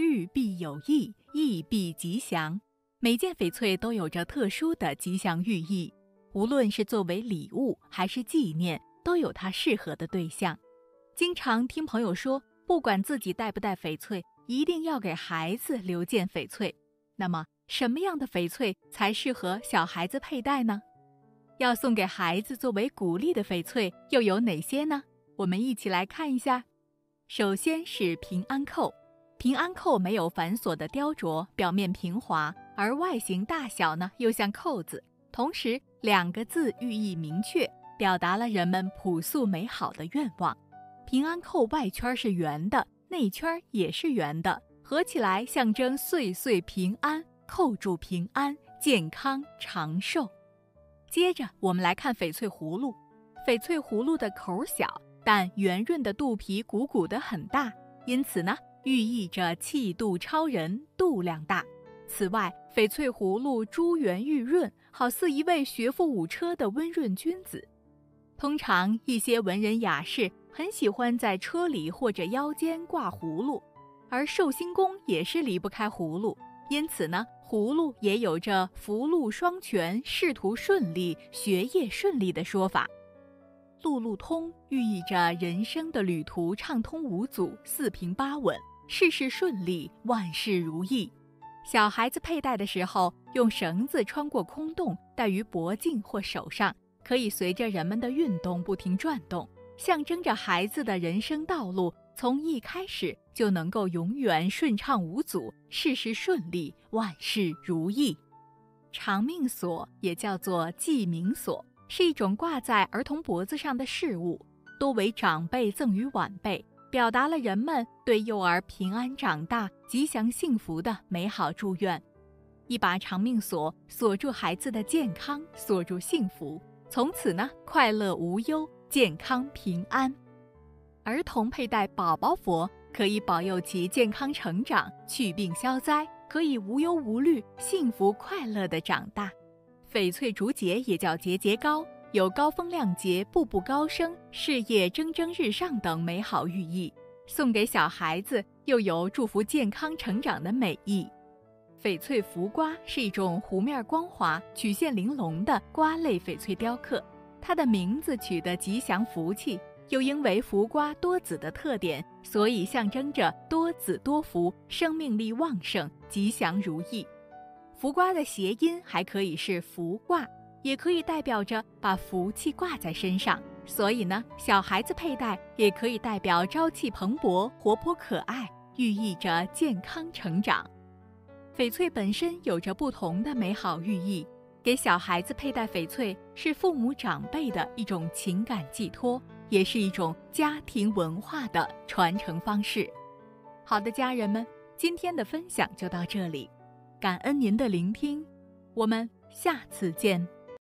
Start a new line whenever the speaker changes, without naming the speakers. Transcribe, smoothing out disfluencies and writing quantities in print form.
玉必有意，意必吉祥。每件翡翠都有着特殊的吉祥寓意，无论是作为礼物还是纪念，都有它适合的对象。经常听朋友说，不管自己戴不戴翡翠，一定要给孩子留件翡翠。那么，什么样的翡翠才适合小孩子佩戴呢？要送给孩子作为鼓励的翡翠又有哪些呢？我们一起来看一下。首先是平安扣。平安扣没有繁琐的雕琢，表面平滑，而外形大小呢又像扣子，同时2个字寓意明确，表达了人们朴素美好的愿望。平安扣外圈是圆的，内圈也是圆的，合起来象征岁岁平安，扣住平安，健康长寿。接着我们来看翡翠葫芦。翡翠葫芦的口小，但圆润的肚皮鼓鼓的很大，因此呢寓意着气度超人，度量大。此外，翡翠葫芦珠圆玉润，好似一位学富五车的温润君子。通常一些文人雅士很喜欢在车里或者腰间挂葫芦，而寿星公也是离不开葫芦，因此呢，葫芦也有着福禄双全、仕途顺利、学业顺利的说法。路路通寓意着人生的旅途畅通无阻、四平八稳，事事顺利，万事如意。小孩子佩戴的时候，用绳子穿过空洞，戴于脖颈或手上，可以随着人们的运动不停转动，象征着孩子的人生道路从一开始就能够永远顺畅无阻，事事顺利，万事如意。长命锁也叫做记名锁，是一种挂在儿童脖子上的饰物，多为长辈赠予晚辈，表达了人们对幼儿平安长大、吉祥幸福的美好祝愿。一把长命锁锁住孩子的健康，锁住幸福，从此呢，快乐无忧，健康平安。儿童佩戴宝宝佛，可以保佑其健康成长，祛病消灾，可以无忧无虑、幸福快乐地长大。翡翠竹节也叫节节高，有高风亮节、步步高升、事业蒸蒸日上等美好寓意，送给小孩子又有祝福健康成长的美意。翡翠福瓜是一种弧面光滑、曲线玲珑的瓜类翡翠雕刻，它的名字取得吉祥福气，又因为福瓜多子的特点，所以象征着多子多福、生命力旺盛、吉祥如意。福瓜的谐音还可以是福挂，也可以代表着把福气挂在身上，所以呢，小孩子佩戴也可以代表朝气蓬勃、活泼可爱，寓意着健康成长。翡翠本身有着不同的美好寓意，给小孩子佩戴翡翠是父母长辈的一种情感寄托，也是一种家庭文化的传承方式。好的，家人们，今天的分享就到这里，感恩您的聆听，我们下次见。